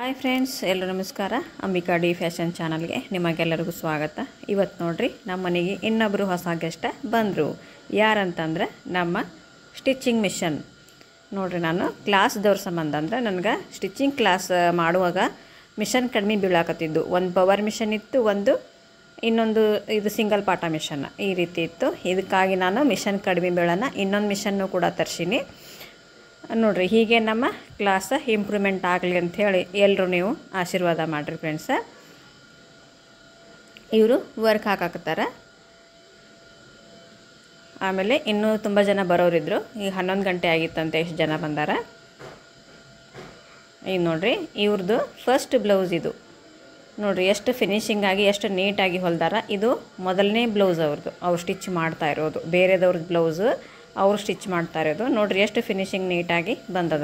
Hi friends, ಎಲ್ಲರೂ ನಮಸ್ಕಾರ. Ambika D fashion ಚಾನಲ್ಗೆ ನಿಮಗೆಲ್ಲರಿಗೂ ಸ್ವಾಗತ. ಇವತ್ತು ನೋಡ್ರಿ ನಮ್ಮ ಮನೆಗೆ ಇನ್ನೊಬ್ಬರು ಹೊಸ ಗೆಸ್ಟ್ ಬಂದರು. ಯಾರಂತಂದ್ರೆ ನಮ್ಮ ಸ್ಟಿಚಿಂಗ್ ಮಿಷನ್. ನೋಡ್ರಿ, ನಾನು ಕ್ಲಾಸ್ದವ್ರ ಸಂಬಂಧ ಅಂದ್ರೆ ನನಗೆ ಸ್ಟಿಚಿಂಗ್ ಕ್ಲಾಸ್ ಮಾಡುವಾಗ ಮಿಷನ್ ಕಡಿಮೆ ಬೀಳಾಕತ್ತಿದ್ದು. ಒಂದು ಪವರ್ ಮಿಷನ್ ಇತ್ತು, ಇನ್ನೊಂದು ಇದು ಸಿಂಗಲ್ ಪಾಟ ಮಿಷನ್ ಈ ರೀತಿ ಇತ್ತು. ಇದಕ್ಕಾಗಿ ನಾನು ಮಿಷನ್ ಕಡಿಮೆ ಬೀಳೋಣ ಇನ್ನೊಂದು ಮಿಷನ್ನು ಕೂಡ ತರಿಸೀನಿ. ನೋಡಿರಿ, ಹೀಗೆ ನಮ್ಮ ಕ್ಲಾಸ್ ಇಂಪ್ರೂವ್ಮೆಂಟ್ ಆಗಲಿ ಅಂಥೇಳಿ ಎಲ್ಲರೂ ನೀವು ಆಶೀರ್ವಾದ ಮಾಡಿರಿ ಫ್ರೆಂಡ್ಸ. ಇವರು ವರ್ಕ್ ಹಾಕಾಕತ್ತಾರೆ. ಆಮೇಲೆ ಇನ್ನೂ ತುಂಬ ಜನ ಬರೋರಿದ್ರು. ಈಗ 11 ಗಂಟೆ ಆಗಿತ್ತಂತೆ, ಎಷ್ಟು ಜನ ಬಂದಾರ. ಇದು ನೋಡಿರಿ, ಇವ್ರದ್ದು ಫಸ್ಟ್ ಬ್ಲೌಸ್ ಇದು. ನೋಡಿರಿ ಎಷ್ಟು ಫಿನಿಶಿಂಗ್ ಆಗಿ ಎಷ್ಟು ನೀಟಾಗಿ ಹೊಲ್ದಾರ. ಇದು ಮೊದಲನೇ ಬ್ಲೌಸ್ ಅವ್ರದ್ದು, ಅವ್ರು ಸ್ಟಿಚ್ ಮಾಡ್ತಾ ಇರೋದು. ಬೇರೆದವ್ರದ್ದು ಬ್ಲೌಸು ಅವರು ಸ್ಟಿಚ್ ಮಾಡ್ತಾ ಇರೋದು. ನೋಡಿರಿ ಎಷ್ಟು ಫಿನಿಶಿಂಗ್ ನೀಟಾಗಿ ಬಂದದ.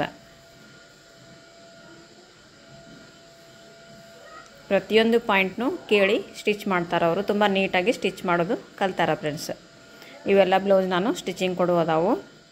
ಪ್ರತಿಯೊಂದು ಪಾಯಿಂಟ್ನು ಕೇಳಿ ಸ್ಟಿಚ್ ಮಾಡ್ತಾರೆ ಅವರು. ತುಂಬ ನೀಟಾಗಿ ಸ್ಟಿಚ್ ಮಾಡೋದು ಕಲ್ತಾರ ಫ್ರೆಂಡ್ಸ್. ಇವೆಲ್ಲ ಬ್ಲೌಸ್ ನಾನು ಸ್ಟಿಚಿಂಗ್ ಕೊಡುವುದಾವು.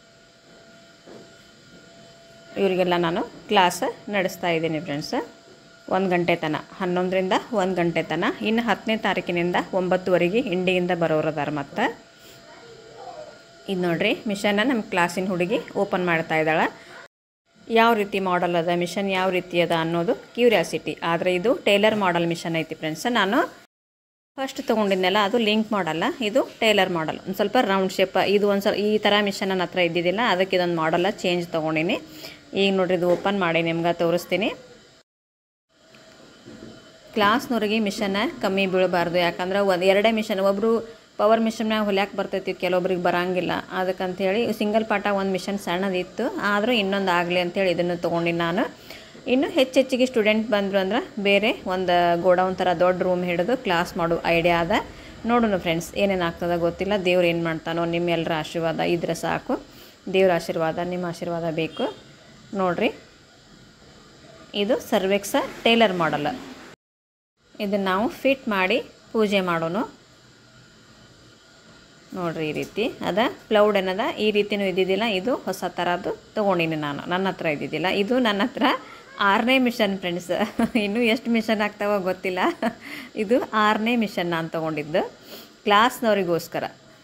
ಇವರಿಗೆಲ್ಲ ನಾನು ಕ್ಲಾಸ್ ನಡೆಸ್ತಾ ಇದ್ದೀನಿ ಫ್ರೆಂಡ್ಸ್. 1 ಗಂಟೆ ತನಕ, 11ರಿಂದ 1 ಗಂಟೆ ತನಕ. ಇನ್ನು 10ನೇ ತಾರೀಕಿನಿಂದ 9ವರೆಗೆ ಇಂಡಿಯಿಂದ ಬರೋರದಾರ. ಮತ್ತು ಇದು ನೋಡಿರಿ, ಮಿಷನ್ನ ನಮ್ಮ ಕ್ಲಾಸಿನ ಹುಡುಗಿ ಓಪನ್ ಮಾಡ್ತಾ ಇದ್ದಾಳೆ. ಯಾವ ರೀತಿ ಮಾಡಲ್ ಅದ, ಮಿಷನ್ ಯಾವ ರೀತಿ ಅದ ಅನ್ನೋದು ಕ್ಯೂರಿಯಾಸಿಟಿ. ಆದರೆ ಇದು ಟೇಲರ್ ಮಾಡಲ್ ಮಿಷನ್ ಐತಿ ಫ್ರೆಂಡ್ಸ್. ನಾನು ಫಸ್ಟ್ ತೊಗೊಂಡಿದ್ನೆಲ್ಲ ಅದು ಲಿಂಕ್ ಮಾಡಲ್ಲ, ಇದು ಟೇಲರ್ ಮಾಡಲ್. ಒಂದು ಸ್ವಲ್ಪ ರೌಂಡ್ ಶೇಪ್. ಇದು ಒಂದು ಸ್ವಲ್ಪ ಈ ಥರ ಮಿಷನ್ ನನ್ನ ಹತ್ರ ಇದ್ದಿದ್ದಿಲ್ಲ, ಅದಕ್ಕೆ ಇದೊಂದು ಮಾಡಲ್ಲ ಚೇಂಜ್ ತೊಗೊಂಡಿನಿ. ಈಗ ನೋಡಿರಿ, ಇದು ಓಪನ್ ಮಾಡಿ ನಿಮ್ಗೆ ತೋರಿಸ್ತೀನಿ. ಕ್ಲಾಸ್ನವ್ರಿಗೆ ಮಿಷನ್ನ ಕಮ್ಮಿ ಬೀಳಬಾರ್ದು. ಯಾಕಂದ್ರೆ ಎರಡೇ ಮಿಷನ್, ಒಬ್ಬರು ಪವರ್ ಮಿಷನ್ನಾಗ ಹೊಲ್ಯಾಕೆ ಬರ್ತೈತಿ, ಕೆಲವೊಬ್ರಿಗೆ ಬರೋಂಗಿಲ್ಲ. ಅದಕ್ಕಂಥೇಳಿ ಸಿಂಗಲ್ ಪಾಟ ಒಂದು ಮಿಷನ್ ಸಣ್ಣದಿತ್ತು, ಆದರೂ ಇನ್ನೊಂದು ಆಗಲಿ ಅಂಥೇಳಿ ಇದನ್ನು ತೊಗೊಂಡಿನಿ ನಾನು. ಇನ್ನು ಹೆಚ್ಚಿಗೆ ಸ್ಟೂಡೆಂಟ್ ಬಂದರು ಅಂದ್ರೆ ಬೇರೆ ಒಂದು ಗೋಡೌನ್ ಥರ ದೊಡ್ಡ ರೂಮ್ ಹಿಡಿದು ಕ್ಲಾಸ್ ಮಾಡೋ ಐಡಿಯಾ ಅದ. ನೋಡೋಣ ಫ್ರೆಂಡ್ಸ್, ಏನೇನು ಆಗ್ತದೆ ಗೊತ್ತಿಲ್ಲ. ದೇವ್ರು ಏನು ಮಾಡ್ತಾನೋ, ನಿಮ್ಮೆಲ್ಲರ ಆಶೀರ್ವಾದ ಇದ್ರೆ ಸಾಕು. ದೇವ್ರ ಆಶೀರ್ವಾದ, ನಿಮ್ಮ ಆಶೀರ್ವಾದ ಬೇಕು. ನೋಡಿರಿ, ಇದು ಸರ್ವೆಕ್ಸ ಟೇಲರ್ ಮಾಡಲ್. ಇದನ್ನು ನಾವು ಫಿಟ್ ಮಾಡಿ ಪೂಜೆ ಮಾಡೋಣ. ನೋಡಿರಿ, ಈ ರೀತಿ ಅದ. ಪ್ಲೌಡ್ ಏನದ ಈ ರೀತಿಯೂ ಇದ್ದಿದ್ದಿಲ್ಲ. ಇದು ಹೊಸ ಥರದ್ದು ತೊಗೊಂಡಿನಿ ನಾನು, ನನ್ನ ಹತ್ರ ಇದ್ದಿದ್ದಿಲ್ಲ. ಇದು ನನ್ನ ಹತ್ರ 6ನೇ ಮಿಷನ್ ಫ್ರೆಂಡ್ಸ್. ಇನ್ನೂ ಎಷ್ಟು ಮಿಷನ್ ಆಗ್ತಾವೋ ಗೊತ್ತಿಲ್ಲ. ಇದು 6ನೇ ಮಿಷನ್ ನಾನು ತೊಗೊಂಡಿದ್ದು ಕ್ಲಾಸ್ನವರಿಗೋಸ್ಕರ.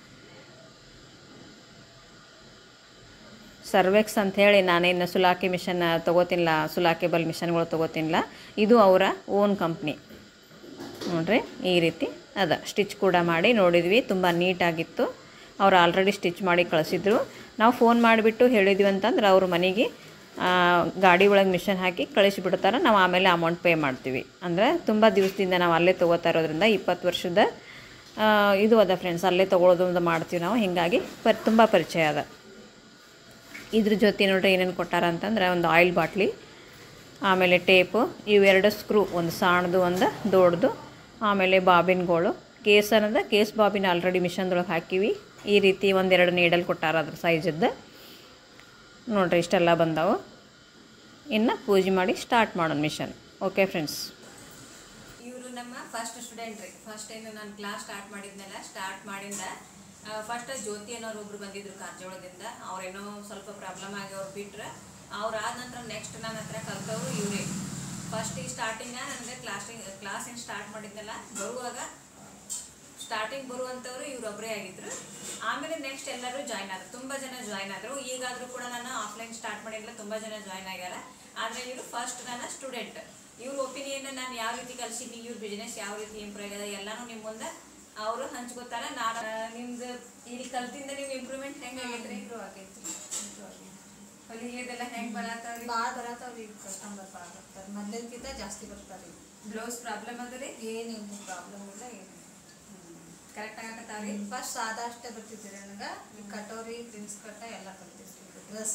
ಸರ್ವೆಕ್ಸ್ ಅಂಥೇಳಿ ನಾನೇನು ಸುಲಾಕಿ ಮಿಷನ್ ತೊಗೋತಿಲ್ಲ, ಸುಲಾಕೇಬಲ್ ಮಿಷನ್ಗಳು ತೊಗೋತಿಲ್ಲ. ಇದು ಅವರ ಓನ್ ಕಂಪ್ನಿ. ನೋಡಿರಿ, ಈ ರೀತಿ ಅದ. ಸ್ಟಿಚ್ ಕೂಡ ಮಾಡಿ ನೋಡಿದ್ವಿ, ತುಂಬ ನೀಟಾಗಿತ್ತು. ಅವ್ರು ಆಲ್ರೆಡಿ ಸ್ಟಿಚ್ ಮಾಡಿ ಕಳಿಸಿದ್ರು. ನಾವು ಫೋನ್ ಮಾಡಿಬಿಟ್ಟು ಹೇಳಿದ್ವಿ ಅಂತಂದ್ರೆ ಅವ್ರ ಮನೆಗೆ ಗಾಡಿ ಒಳಗೆ ಮಿಷನ್ ಹಾಕಿ ಕಳಿಸಿಬಿಡ್ತಾರೆ. ನಾವು ಆಮೇಲೆ ಅಮೌಂಟ್ ಪೇ ಮಾಡ್ತೀವಿ. ಅಂದರೆ ತುಂಬ ದಿವಸದಿಂದ ನಾವು ಅಲ್ಲೇ ತೊಗೋತಾ ಇರೋದ್ರಿಂದ 20 ವರ್ಷದ ಇದು ಅದ ಫ್ರೆಂಡ್ಸ್. ಅಲ್ಲೇ ತೊಗೊಳೋದು ಮಾಡ್ತೀವಿ ನಾವು. ಹೀಗಾಗಿ ತುಂಬ ಪರಿಚಯ ಅದ. ಇದ್ರ ಜೊತೆ ನೋಡ್ರಿ ಏನೇನು ಕೊಟ್ಟಾರ ಅಂತಂದ್ರೆ ಒಂದು ಆಯಿಲ್ ಬಾಟ್ಲಿ, ಆಮೇಲೆ ಟೇಪು, ಇವೆರಡು ಸ್ಕ್ರೂ, ಒಂದು ಸಣ್ಣದು ಒಂದು ದೊಡ್ಡದು, ಆಮೇಲೆ ಬಾಬಿನ್ಗಳು. ಕೇಸ್ ಅನ್ನೋದು ಕೇಸ್ ಬಾಬಿನ್ ಆಲ್ರೆಡಿ ಮಿಷನ್ದೊಳಗೆ ಹಾಕಿವಿ. ಈ ರೀತಿ ಒಂದೆರಡು ನೀಡಲ್ ಕೊಟ್ಟಾರ ಅದ್ರ ಸೈಜದ್ದು. ನೋಡಿರಿ, ಇಷ್ಟೆಲ್ಲ ಬಂದವು. ಇನ್ನು ಪೂಜೆ ಮಾಡಿ ಸ್ಟಾರ್ಟ್ ಮಾಡೋಣ ಮಿಷನ್. ಓಕೆ ಫ್ರೆಂಡ್ಸ್, ಇವರು ನಮ್ಮ ಫಸ್ಟ್ ಸ್ಟೂಡೆಂಟ್ ರೀ. ಫಸ್ಟ್ ಏನು ನಾನು ಕ್ಲಾಸ್ ಸ್ಟಾರ್ಟ್ ಮಾಡಿದ್ನಲ್ಲ, ಸ್ಟಾರ್ಟ್ ಮಾಡಿಂದ ಫಸ್ಟ್ ಜ್ಯೋತಿ ಅನ್ನೋರು ಒಬ್ರು ಬಂದಿದ್ರು ಕಾರಜೋಳದಿಂದ. ಅವ್ರೇನೋ ಸ್ವಲ್ಪ ಪ್ರಾಬ್ಲಮ್ ಆಗಿ ಅವ್ರು ಬಿಟ್ರೆ, ಅವ್ರು ಆದ ನಂತರ ನೆಕ್ಸ್ಟ್ ನನ್ನ ಹತ್ರ ಕಲ್ತವ್ರು ಇವರೇ. ಫಸ್ಟ್ ಈ ಸ್ಟಾರ್ಟಿಂಗ ನನಗೆ ಕ್ಲಾಸಿಂಗ್ ಸ್ಟಾರ್ಟ್ ಮಾಡಿದ್ನಲ್ಲ, ಬರುವಾಗ ಸ್ಟಾರ್ಟಿಂಗ್ ಬರುವಂಥವ್ರು ಇವರೊಬ್ಬರೇ ಆಗಿದ್ರು. ಆಮೇಲೆ ನೆಕ್ಸ್ಟ್ ಎಲ್ಲರೂ ಜಾಯ್ನ್ ಆದರು, ತುಂಬ ಜನ ಜಾಯ್ನ್ ಆದರು. ಈಗಾದರೂ ಕೂಡ ನಾನು ಆಫ್ಲೈನ್ ಸ್ಟಾರ್ಟ್ ಮಾಡಿಲ್ಲ, ತುಂಬ ಜನ ಜಾಯ್ನ್ ಆಗ್ಯಾರ. ಆದರೆ ಇವರು ಫಸ್ಟ್ ನನ್ನ ಸ್ಟೂಡೆಂಟ್. ಇವ್ರ ಒಪಿನಿಯನ್ ನಾನು ಯಾವ ರೀತಿ ಕಲಿಸಿದ್ದೀನಿ, ಇವ್ರ ಬಿಸ್ನೆಸ್ ಯಾವ ರೀತಿ ಇಂಪ್ರೂವ್ ಆಗ್ಯದ ಎಲ್ಲನೂ ನಿಮ್ಮ ಮುಂದೆ ಅವರು ಹಂಚ್ಕೋತಾರೆ. ನಾನು ನಿಮ್ದು ಇಲ್ಲಿ ಕಲ್ತಿಂದ ನೀವು ಇಂಪ್ರೂವ್ಮೆಂಟ್ ಹೆಂಗೆ ಆಗೈತ್ರಿ? ಇಂಪ್ರೂವ್ ಆಗೈತ್ರಿ. ಹೊಲಿಗೆದೆಲ್ಲ ಹೆಂಗೆ ಬರತ್ತಾವ್ರಿ? ಭಾಳ ಬರತ್ತಾವ್ರಿ. ಕಸ್ಟಮರ್ ಭಾಳ ಬರ್ತಾರೆ, ಮೊದಲಿಗಿಂತ ಜಾಸ್ತಿ ಬರ್ತಾರೆ. ಬ್ಲೌಸ್ ಪ್ರಾಬ್ಲಮ್ ಅದ ರೀ? ಏನಿಲ್ಲ, ಪ್ರಾಬ್ಲಮ್ ಇಲ್ಲ, ಏನು ಕರೆಕ್ಟ್ ಆಗತ್ತಾವ್ರಿ. ಫಸ್ಟ್ ಸಾದಾ ಅಷ್ಟೇ ಬರ್ತಿದ್ರಿ ನನಗೆ. ಕಟೋರಿ, ಪ್ರಿನ್ಸ್ ಕಟ್ಟ ಎಲ್ಲ ಕಲ್ತಿರ್ತೀವಿ. ಡ್ರೆಸ್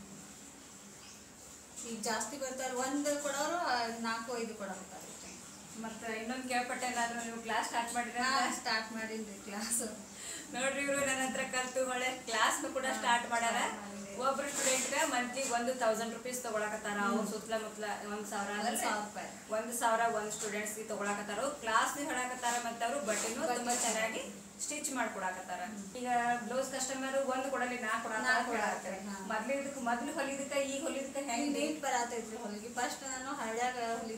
ಈಗ ಜಾಸ್ತಿ ಬರ್ತಾರೆ. ಒಂದು ಕೊಡೋರು 4-5 ಕೊಡೋರ್ತಾರೆ. ಮತ್ತು ಇನ್ನೊಂದು ಕೇಳ್ಪಟ್ಟೆ, ನಾನು ನೀವು ಕ್ಲಾಸ್ ಸ್ಟಾರ್ಟ್ ಮಾಡಿದ್ರೆ? ಸ್ಟಾರ್ಟ್ ಮಾಡಿದ್ರಿ ಕ್ಲಾಸ್. ನೋಡ್ರಿ, ಇವರು ನನ್ನ ಹತ್ರ ಕಲ್ತು ಒಳ್ಳೆ ಕ್ಲಾಸ್ನು ಕೂಡ ಸ್ಟಾರ್ಟ್ ಮಾಡ್ಯಾರ. ಒಬ್ರು ಸ್ಟೂಡೆಂಟ್ಗೆ ಮಂತ್ಲಿ 1000 ರೂಪೀಸ್ ತೊಗೊಳಕತ್ತಾರ. ಅವ್ರು ಸುತ್ತಮುತ್ತಲ 1000 ಅಂದ್ರೆ 1000 ಒಂದು ಸ್ಟೂಡೆಂಟ್ಸ್ಗೆ ತೊಗೊಳಕತ್ತಾರ. ಕ್ಲಾಸ್ನು ಹೇಳಕತ್ತಾರ ಮತ್ತು ಅವರು ಬಟ್ಟೆನೂ ತುಂಬ ಚೆನ್ನಾಗಿ ಸ್ಟಿಚ್ ಮಾಡ್ಕೊಡಕತ್ತಾರ. ಈಗ ಬ್ಲೌಸ್ ಕಸ್ಟಮರ್ ಒಂದು ಕೊಡಲಿ 4 ಕೊಡಾಕತ್ತಾರೆ. ಮೊದಲು ಹೊಲಿದಕ್ಕೆ ಈಗ ಹೊಲಿದಕ್ಕೆ ಹೆಂಗೆ ನೀಟ್ ಬರತೈತ್ರಿ ಹೊಲಿಗೆ. ಫಸ್ಟ್ ನಾನು ಹಳ್ಳ್ಯಾಗ ಹೊಲಿದ್ದೆ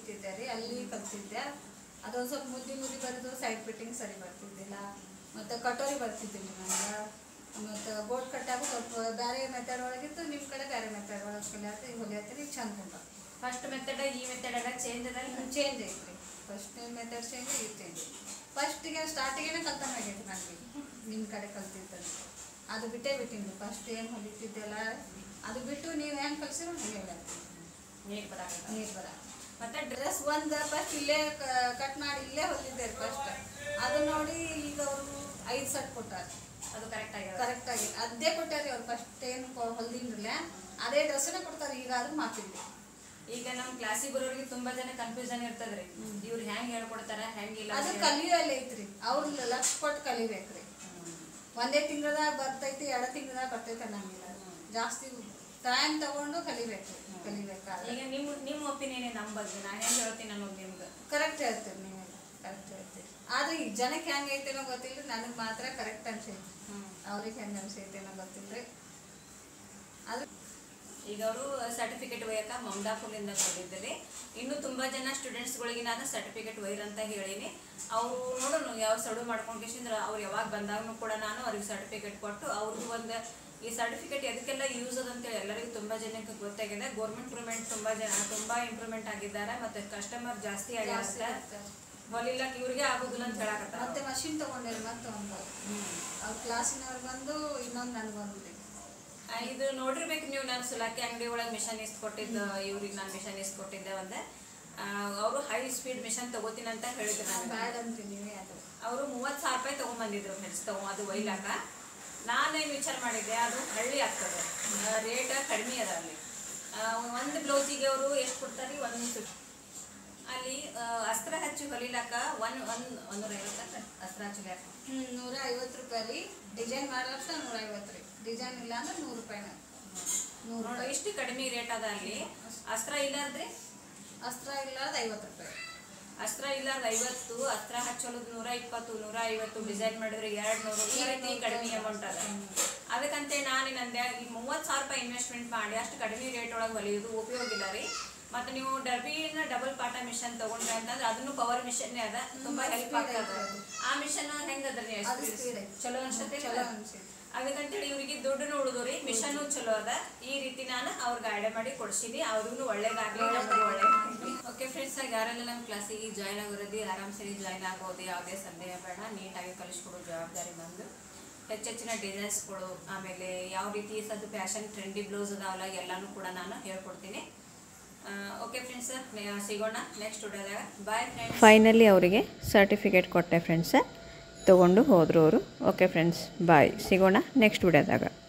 ಕಲ್ತಿದ್ದೆ. ಅದೊಂದು ಸ್ವಲ್ಪ ಮುದ್ದಿ ಬರೋದು, ಸೈಡ್ ಫಿಟ್ಟಿಂಗ್ ಸರಿ ಬರ್ತಿದ್ದಿಲ್ಲ, ಮತ್ತು ಕಟೋರಿ ಬರ್ತಿದ್ದಿಲ್ಲ ನನಗೆ. ಮತ್ತು ಬೋಟ್ ಕಟ್ಟಾಗ ಸ್ವಲ್ಪ ಬೇರೆ ಮೆಥಡ್ ಒಳಗಿತ್ತು, ನಿಮ್ಮ ಕಡೆ ಬೇರೆ ಮೆಥಡ್ ಒಳಗೆ ಕಲಿಯಾತ ಈಗ ಹೊಲಿಯತ್ತೀರಿ, ಈಗ ಚಂದ ಕುಂಟ. ಫಸ್ಟ್ ಮೆಥಡ್ ಈ ಮೆಥಡ್ ಚೇಂಜ್ ಅದ? ಚೇಂಜ್ ಐತ್ರಿ. ಫಸ್ಟ್ ಮೆಥಡ್ ಚೇಂಜ್, ಈಗ ಚೇಂಜ್. ಫಸ್ಟಿಗೆ ಸ್ಟಾರ್ಟಿಗೆ ಕಲ್ತಂಗಾಗೈತಿ ನನಗೆ ನಿಮ್ಮ ಕಡೆ ಕಲ್ತಿದ್ದದ್ದು. ಅದು ಬಿಟ್ಟಿನಿ. ಫಸ್ಟ್ ಏನು ಹೊಲಿತಿದ್ದೆಲ್ಲ ಅದು ಬಿಟ್ಟು ನೀವು ಹೆಂಗೆ ಕಲ್ಸಿರೋ ಹಾಗೆ ನೀರು ಬರ. ಮತ್ತು ಡ್ರೆಸ್ ಒಂದು ಫಸ್ಟ್ ಇಲ್ಲೇ ಕಟ್ ಮಾಡಿ ಇಲ್ಲೇ ಹೊಲಿದ್ದೆ ಫಸ್ಟ್. ಅದು ನೋಡಿ ಈಗ ಅವರು 5 ಸೆಟ್ ಕೊಟ್ಟಾರೆ. ಅದು ಕರೆಕ್ಟಾಗಿ ಅದೇ ಕೊಟ್ಟಾರೆ ಅವ್ರು. ಫಸ್ಟ್ ಏನು ಹೊಲ್ದಿನ್ರಲ್ಲ ಅದೇ ಡ್ರೆಸ್ಸನ್ನೇ ಕೊಡ್ತಾರೆ. ಈಗ ಅದು ಮಾತಿಲ್ಲ. ಈಗ ನಮ್ಮ ಕ್ಲಾಸಿಗೆ ಬರೋರಿಗೆ ತುಂಬಾ ಜನ ಕನ್ಫ್ಯೂಷನ್ ಇರ್ತದ್ರಿ, ಇವ್ರು ಹೆಂಗ್ ಹೇಳ್ಕೊಡ್ತಾರ ಹೆಂಗಿಲ್ಲ. ಅದು ಕಲಿಯುವಲ್ಲ ಐತ್ರಿ, ಅವ್ರು ಲಕ್ಷ ಕೊಟ್ಟು ಕಲಿಬೇಕ್ರಿ. ಒಂದೇ ತಿಂಗಳದಾಗ ಬರ್ತೈತಿ, 2 ತಿಂಗಳದಾಗ ಬರ್ತೈತೆ ಅನ್ನಂಗಿಲ್ಲ. ಜಾಸ್ತಿ ಟೈಮ್ ತಗೊಂಡು ಕಲಿಬೇಕು. ಈಗ ನಿಮ್ಮ ಒಪಿನಿಯನ್ ನಮ್ಮ ಬಗ್ಗೆ ನಾ ಹೆಂಗೆ ಹೇಳ್ತೀನಿ ಅನ್ನೋದು ನಿಮ್ಗೆ ಕರೆಕ್ಟ್ ಹೇಳ್ತೀರಿ. ನೀವೆಲ್ಲ ಕರೆಕ್ಟ್ ಹೇಳ್ತೀರಿ. ಆದ್ರೆ ಈಗ ಜನಕ್ಕೆ ಹೆಂಗೆ ಐತೇನೋ ಗೊತ್ತಿಲ್ಲ, ನನಗೆ ಮಾತ್ರ ಕರೆಕ್ಟ್ ಅನ್ಸೈತಿ. ಅವ್ರಿಗೆ ಹೆಂಗೆ ಅನ್ಸೈತೇನೋ ಗೊತ್ತಿಲ್ರಿ. ಅದು ಈಗ ಅವರು ಸರ್ಟಿಫಿಕೇಟ್ ಒಯ್ಯಕ ಮಮದಾಪುರದಿಂದ ಕೊಟ್ಟಿದ್ದಾರೆ. ಇನ್ನು ತುಂಬ ಜನ ಸ್ಟೂಡೆಂಟ್ಸ್ಗಳಿಗೆ ನಾನು ಸರ್ಟಿಫಿಕೇಟ್ ಒಯ್ಯಿರಿ ಅಂತ ಹೇಳೀನಿ. ಅವರು ನೋಡೋಣ ಯಾವ ಸಡು ಮಾಡ್ಕೊಂಡ್ರೆ ಅವ್ರು ಯಾವಾಗ ಬಂದಾಗೂ ಕೂಡ ನಾನು ಅವ್ರಿಗೆ ಸರ್ಟಿಫಿಕೇಟ್ ಕೊಟ್ಟು ಅವ್ರಿಗೂ ಒಂದು ಈ ಸರ್ಟಿಫಿಕೇಟ್ ಎದಕ್ಕೆಲ್ಲ ಯೂಸ್ ಅದ ಅಂತೇಳಿ ಎಲ್ಲರಿಗೂ ತುಂಬ ಜನಕ್ಕೆ ಗೊತ್ತಾಗಿದೆ. ಗೌರ್ಮೆಂಟ್ ತುಂಬ ಇಂಪ್ರೂವ್ಮೆಂಟ್ ಆಗಿದ್ದಾರೆ. ಮತ್ತು ಕಸ್ಟಮರ್ ಜಾಸ್ತಿ ಆಗ್ಯಾರ. ಹೊಲಿಲಕ್ಕೆ ಇವ್ರಿಗೆ ಆಗೋದಿಲ್ಲ ಅಂತ ಹೇಳಕತ್ತಾರೆ. ಮತ್ತೆ ಮಷಿನ್ ತೊಗೊಂಡಿರಿ, ಮತ್ತೆ ಒಂದು ಅವ್ರ ಕ್ಲಾಸಿನವ್ರು ಬಂದು ಇನ್ನೊಂದು ನನಗೊಂದು ಇದು ನೋಡಿರ್ಬೇಕು ನೀವು. ನಾನು ಸುಲಾಕಿ ಅಂಗಡಿ ಒಳಗೆ ಮಿಷನ್ ಕೊಟ್ಟಿದ್ದು, ಇವ್ರಿಗೆ ನಾನು ಮಿಷನ್ ಕೊಟ್ಟಿದ್ದೆ. ಒಂದು ಅವರು ಹೈ ಸ್ಪೀಡ್ ಮಿಷನ್ ತಗೋತೀನಿ ಅಂತ ಹೇಳಿದ್ರು. ನಾನು ಬ್ಯಾಡ್ ಅಂತೀನಿ. ಅವರು 30,000 ರೂಪಾಯಿ ತೊಗೊಂಬಂದಿದ್ರು ಫ್ರೆಂಡ್ಸ್ ಅದು ಒಯ್ಲಾಕ. ನಾನೇನು ವಿಚಾರ ಮಾಡಿದ್ದೆ, ಅದು ಹಳ್ಳಿ ಆಗ್ತದೆ, ರೇಟ್ ಕಡಿಮೆ ಅದ. ಅಲ್ಲಿ ಒಂದು ಬ್ಲೌಸಿಗೆ ಅವರು ಎಷ್ಟು ಕೊಡ್ತಾರೆ? 150. ಅಲ್ಲಿ ಅಸ್ತ್ರ ಹಚ್ಚಿ ಹೊಲಿಲಾಕ 150 ಅಸ್ತ್ರ ಹಚ್ಚಲಿಕ್ಕೆ 150 ರೂಪಾಯಿ ರೀ. ಡಿಸೈನ್ ಮಾಡ್ಲಕ್ಕ 150 ರೀ. ಡಿಸೈನ್ ಇಲ್ಲ ಅಂದ್ರೆ 100 ರೂಪಾಯಿನ. 100 ಇಷ್ಟು ಕಡಿಮೆ ರೇಟ್ ಅದ ಅಲ್ಲಿ. ಅಸ್ತ್ರ ಇಲ್ಲಾರ್ದ್ರಿ? ಅಸ್ತ್ರ ಇಲ್ಲಾರ್ದ 50 ರೂಪಾಯಿ. ಅಸ್ತ್ರ ಇಲ್ಲಾರ್ದ 50, ಅಸ್ತ್ರ ಹಚ್ಚೋದು 120, 150, ಡಿಸೈನ್ ಮಾಡಿದ್ರೆ 200. ಈ ರೀತಿ ಕಡಿಮೆ ಅಮೌಂಟ್ ಅದ. ಅದಕ್ಕಂತೆ ನಾನು ನಂದೆ ಈ 30,000 ರೂಪಾಯಿ ಇನ್ವೆಸ್ಟ್ಮೆಂಟ್ ಮಾಡಿ ಅಷ್ಟು ಕಡಿಮೆ ರೇಟ್ ಒಳಗೆ ಹೊಲಿಯೋದು ಉಪಯೋಗ ಇಲ್ಲ ರೀ. ಮತ್ತು ನೀವು ಡರ್ಬಿನ ಡಬಲ್ ಪಾಟ ಮಿಷನ್ ತೊಗೊಂಡ್ರೆ ಅಂತಂದ್ರೆ ಅದನ್ನು ಪವರ್ ಮಿಷನ್ನೇ ಅದ, ತುಂಬ ಹೆಲ್ಪ್ ಆಗ್ತದೆ. ಆ ಮಿಷನ್ ಹೆಂಗದ್ರಿ? ಚಲೋ ಅನ್ಸತ್ತೆ. ಅದಕ್ಕಂತೇಳಿ ಇವ್ರಿಗೆ ದುಡ್ಡು ಉಳಿದೋರಿ, ಮಿಷನ್ನು ಚಲೋ ಅದ. ಈ ರೀತಿ ನಾನು ಅವ್ರಿಗೆ ಐಡಿಯಾ ಮಾಡಿ ಕೊಡ್ಸಿದ್ವಿ. ಅವ್ರಿಗೂ ಒಳ್ಳೇದಾಗಲಿ, ನಮಗೂ ಒಳ್ಳೇದಾಗಲಿ. ಓಕೆ ಫ್ರೆಂಡ್ಸ್, ಯಾರೆಲ್ಲ ನಮ್ಮ ಕ್ಲಾಸಿಗೆ ಜಾಯ್ನ್ ಆಗಿರೋದು ಆರಾಮ್ಸರಿ ಜಾಯ್ನ್ ಆಗ್ಬೋದು. ಯಾವುದೇ ಸಂದೇಹ ಬೇಡ. ನೀಟಾಗಿ ಕಲಿಸ್ಕೊಡೋ ಜವಾಬ್ದಾರಿ ಬಂದು ಹೆಚ್ಚೆಚ್ಚಿನ ಡಿಸೈನ್ಸ್ಗಳು, ಆಮೇಲೆ ಯಾವ ರೀತಿ ಸದ್ದು ಫ್ಯಾಷನ್ ಟ್ರೆಂಡಿ ಬ್ಲೌಸ್ ಅದಾವಲ್ಲ ಎಲ್ಲನೂ ಕೂಡ ನಾನು ಹೇಳ್ಕೊಡ್ತೀನಿ. ಓಕೆ ಫ್ರೆಂಡ್ಸ್, ಸಿಗೋಣ ನೆಕ್ಸ್ಟ್ ವಿಡಿಯೋದಾಗ. Bye friends. ಫೈನಲಿ ಅವರಿಗೆ ಸರ್ಟಿಫಿಕೇಟ್ ಕೊಟ್ಟೆ ಫ್ರೆಂಡ್ಸ್, ತೊಗೊಂಡು ಹೋದರು ಅವರು. Okay friends, bye. ಸಿಗೋಣ ನೆಕ್ಸ್ಟ್ ವಿಡಿಯೋದಾಗ.